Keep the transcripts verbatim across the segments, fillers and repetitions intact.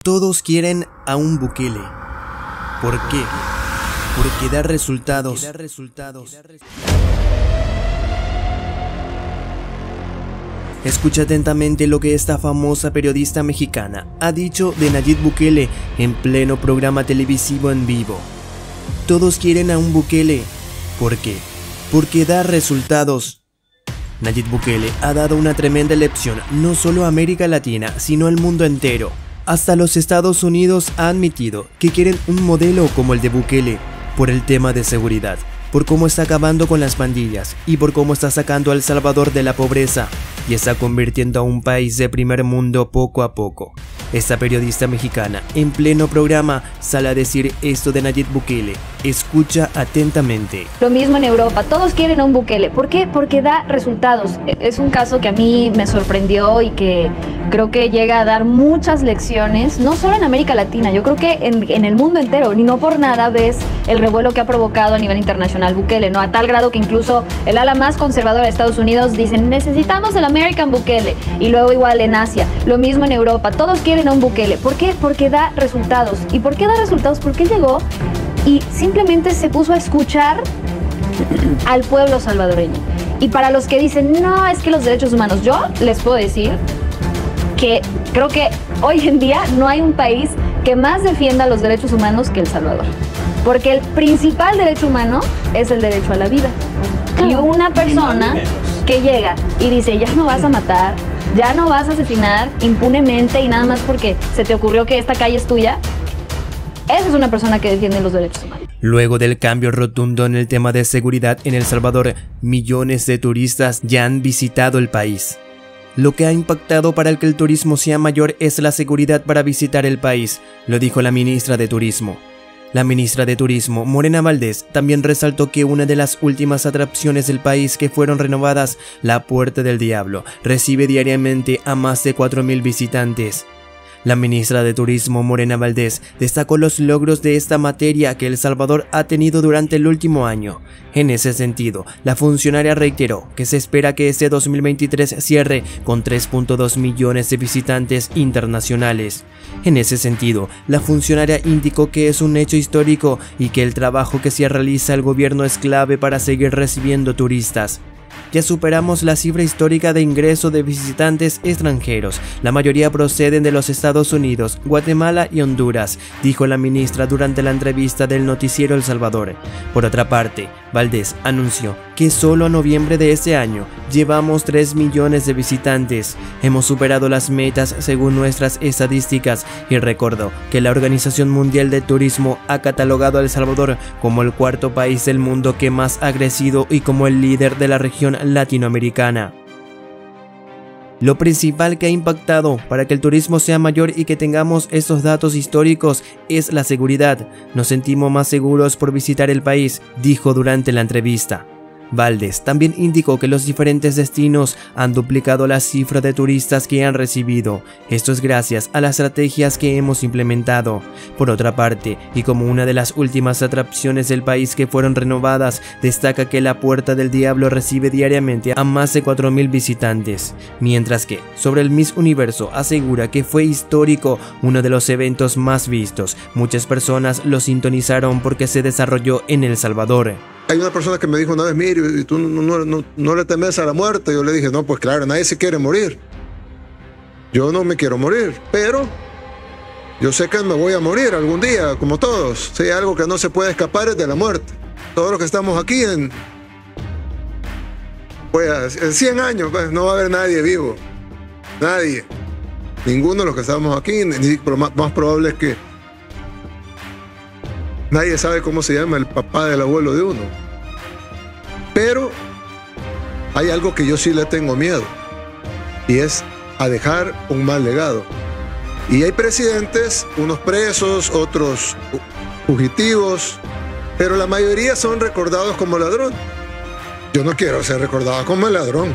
Todos quieren a un Bukele. ¿Por qué? Porque da resultados. Escucha atentamente lo que esta famosa periodista mexicana ha dicho de Nayib Bukele en pleno programa televisivo en vivo. Todos quieren a un Bukele. ¿Por qué? Porque da resultados. Nayib Bukele ha dado una tremenda lección no solo a América Latina, sino al mundo entero. Hasta los Estados Unidos ha admitido que quieren un modelo como el de Bukele por el tema de seguridad, por cómo está acabando con las pandillas y por cómo está sacando a El Salvador de la pobreza y está convirtiendo a un país de primer mundo poco a poco. Esta periodista mexicana en pleno programa sale a decir esto de Nayib Bukele. Escucha atentamente. Lo mismo en Europa, todos quieren a un Bukele. ¿Por qué? Porque da resultados. Es un caso que a mí me sorprendió y que creo que llega a dar muchas lecciones, no solo en América Latina, yo creo que en, en el mundo entero. Y no por nada ves el revuelo que ha provocado a nivel internacional Bukele, ¿no? A tal grado que incluso el ala más conservadora de Estados Unidos dicen necesitamos el American Bukele. Y luego igual en Asia, lo mismo en Europa, todos quieren a un Bukele. ¿Por qué? Porque da resultados. ¿Y por qué da resultados? Porque él llegó y simplemente se puso a escuchar al pueblo salvadoreño. Y para los que dicen, no, es que los derechos humanos, yo les puedo decir que creo que hoy en día no hay un país que más defienda los derechos humanos que El Salvador. Porque el principal derecho humano es el derecho a la vida. Y una persona que llega y dice, ya no vas a matar, ya no vas a asesinar impunemente y nada más porque se te ocurrió que esta calle es tuya, esa es una persona que defiende los derechos humanos. Luego del cambio rotundo en el tema de seguridad en El Salvador, millones de turistas ya han visitado el país. Lo que ha impactado para que el turismo sea mayor es la seguridad para visitar el país, lo dijo la ministra de Turismo. La ministra de Turismo, Morena Valdés, también resaltó que una de las últimas atracciones del país que fueron renovadas, la Puerta del Diablo, recibe diariamente a más de cuatro mil visitantes. La ministra de Turismo, Morena Valdés, destacó los logros de esta materia que El Salvador ha tenido durante el último año. En ese sentido, la funcionaria reiteró que se espera que este dos mil veintitrés cierre con tres punto dos millones de visitantes internacionales. En ese sentido, la funcionaria indicó que es un hecho histórico y que el trabajo que se realiza el gobierno es clave para seguir recibiendo turistas. Ya superamos la cifra histórica de ingreso de visitantes extranjeros. La mayoría proceden de los Estados Unidos, Guatemala y Honduras, dijo la ministra durante la entrevista del noticiero El Salvador. Por otra parte, Valdés anunció que solo a noviembre de este año llevamos tres millones de visitantes. Hemos superado las metas según nuestras estadísticas y recordó que la Organización Mundial de Turismo ha catalogado a El Salvador como el cuarto país del mundo que más ha crecido y como el líder de la región latinoamericana. Lo principal que ha impactado para que el turismo sea mayor y que tengamos estos datos históricos es la seguridad. Nos sentimos más seguros por visitar el país, dijo durante la entrevista. Valdés también indicó que los diferentes destinos han duplicado la cifra de turistas que han recibido. Esto es gracias a las estrategias que hemos implementado. Por otra parte, y como una de las últimas atracciones del país que fueron renovadas, destaca que la Puerta del Diablo recibe diariamente a más de cuatro mil visitantes. Mientras que, sobre el Miss Universo, asegura que fue histórico, uno de los eventos más vistos. Muchas personas lo sintonizaron porque se desarrolló en El Salvador. Hay una persona que me dijo una vez, mire, ¿tú no, no, no, no le temes a la muerte? Yo le dije, no, pues claro, nadie se quiere morir. Yo no me quiero morir, pero yo sé que me voy a morir algún día, como todos. Si hay algo que no se puede escapar es de la muerte. Todos los que estamos aquí en, pues, en cien años, pues, no va a haber nadie vivo. Nadie. Ninguno de los que estamos aquí, ni, lo más, más probable es que nadie sabe cómo se llama el papá del abuelo de uno. Pero hay algo que yo sí le tengo miedo, y es a dejar un mal legado. Y hay presidentes, unos presos, otros fugitivos, pero la mayoría son recordados como ladrón. Yo no quiero ser recordado como el ladrón.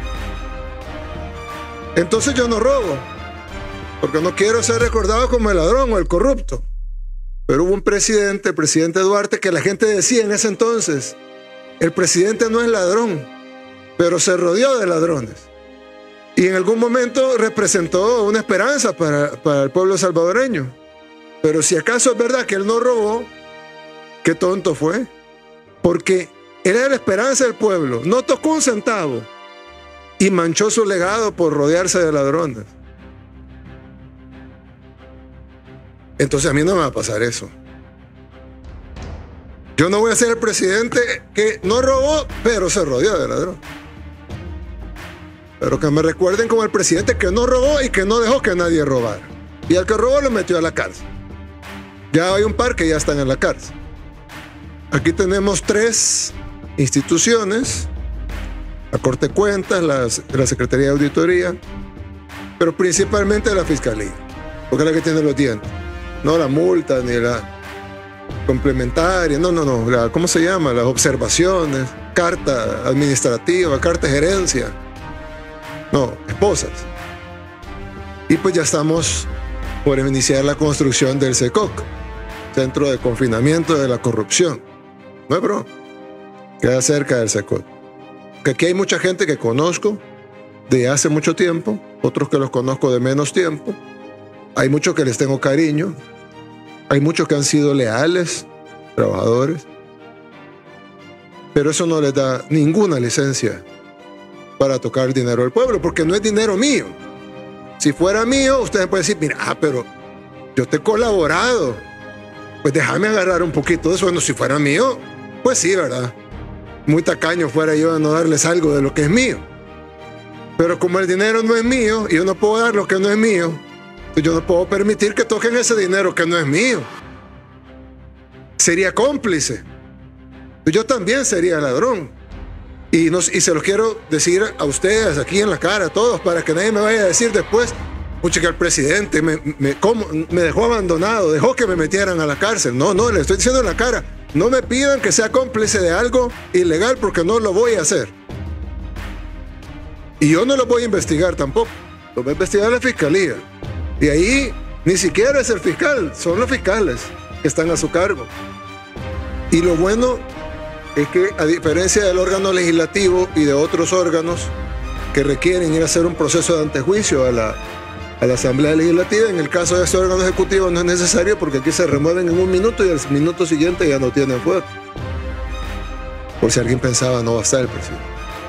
Entonces yo no robo, porque no quiero ser recordado como el ladrón o el corrupto. Pero hubo un presidente, el presidente Duarte, que la gente decía en ese entonces, el presidente no es ladrón, pero se rodeó de ladrones. Y en algún momento representó una esperanza para, para el pueblo salvadoreño. Pero si acaso es verdad que él no robó, qué tonto fue. Porque él era la esperanza del pueblo, no tocó un centavo y manchó su legado por rodearse de ladrones. Entonces a mí no me va a pasar eso. Yo no voy a ser el presidente que no robó, pero se rodeó de ladrones. Pero que me recuerden como el presidente que no robó y que no dejó que nadie robara. Y al que robó lo metió a la cárcel. Ya hay un par que ya están en la cárcel. Aquí tenemos tres instituciones: la Corte de Cuentas, la, la Secretaría de Auditoría, pero principalmente la Fiscalía, porque es la que tiene los dientes. No la multa ni la complementaria, no, no, no, la, ¿cómo se llama? Las observaciones, carta administrativa, carta de gerencia. No, esposas. Y pues ya estamos por iniciar la construcción del SECOC, Centro de Confinamiento de la Corrupción. No es broma. Queda cerca del SECOC. Que aquí hay mucha gente que conozco de hace mucho tiempo, otros que los conozco de menos tiempo. Hay muchos que les tengo cariño. Hay muchos que han sido leales, trabajadores. Pero eso no les da ninguna licencia para tocar el dinero del pueblo, porque no es dinero mío. Si fuera mío, ustedes pueden decir, mira, ah, pero yo te he colaborado, pues déjame agarrar un poquito de eso. Bueno, si fuera mío, pues sí, ¿verdad? Muy tacaño fuera yo de no darles algo de lo que es mío. Pero como el dinero no es mío y yo no puedo dar lo que no es mío, pues yo no puedo permitir que toquen ese dinero que no es mío. Sería cómplice. Yo también sería ladrón. Y, nos, y se los quiero decir a ustedes aquí en la cara, a todos, para que nadie me vaya a decir después, mucho que el presidente me, me, ¿cómo? me dejó abandonado, dejó que me metieran a la cárcel. No, no, le estoy diciendo en la cara, no me pidan que sea cómplice de algo ilegal, porque no lo voy a hacer. Y yo no lo voy a investigar tampoco, lo va a investigar la fiscalía. Y ahí ni siquiera es el fiscal, son los fiscales que están a su cargo. Y lo bueno es que, a diferencia del órgano legislativo y de otros órganos que requieren ir a hacer un proceso de antejuicio a la, a la Asamblea Legislativa, en el caso de este órgano ejecutivo no es necesario, porque aquí se remueven en un minuto y al minuto siguiente ya no tienen fuero. Por si alguien pensaba, no va a estar el presidente.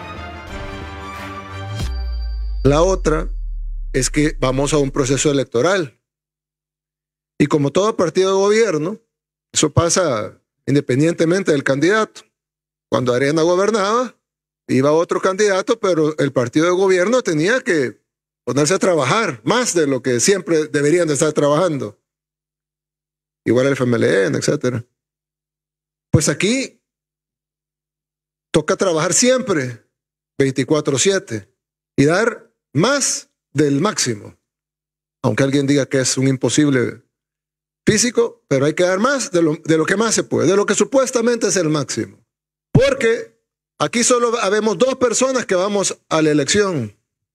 La otra es que vamos a un proceso electoral. Y como todo partido de gobierno, eso pasa independientemente del candidato. Cuando Arena gobernaba, iba otro candidato, pero el partido de gobierno tenía que ponerse a trabajar más de lo que siempre deberían de estar trabajando. Igual el F M L N, etcétera. Pues aquí toca trabajar siempre veinticuatro siete y dar más del máximo. Aunque alguien diga que es un imposible físico, pero hay que dar más de lo, de lo que más se puede, de lo que supuestamente es el máximo. Porque aquí solo habemos dos personas que vamos a la elección.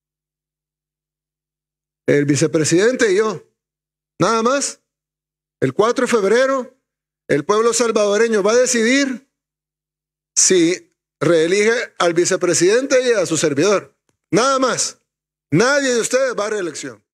El vicepresidente y yo. Nada más. El cuatro de febrero, el pueblo salvadoreño va a decidir si reelige al vicepresidente y a su servidor. Nada más. Nadie de ustedes va a reelección.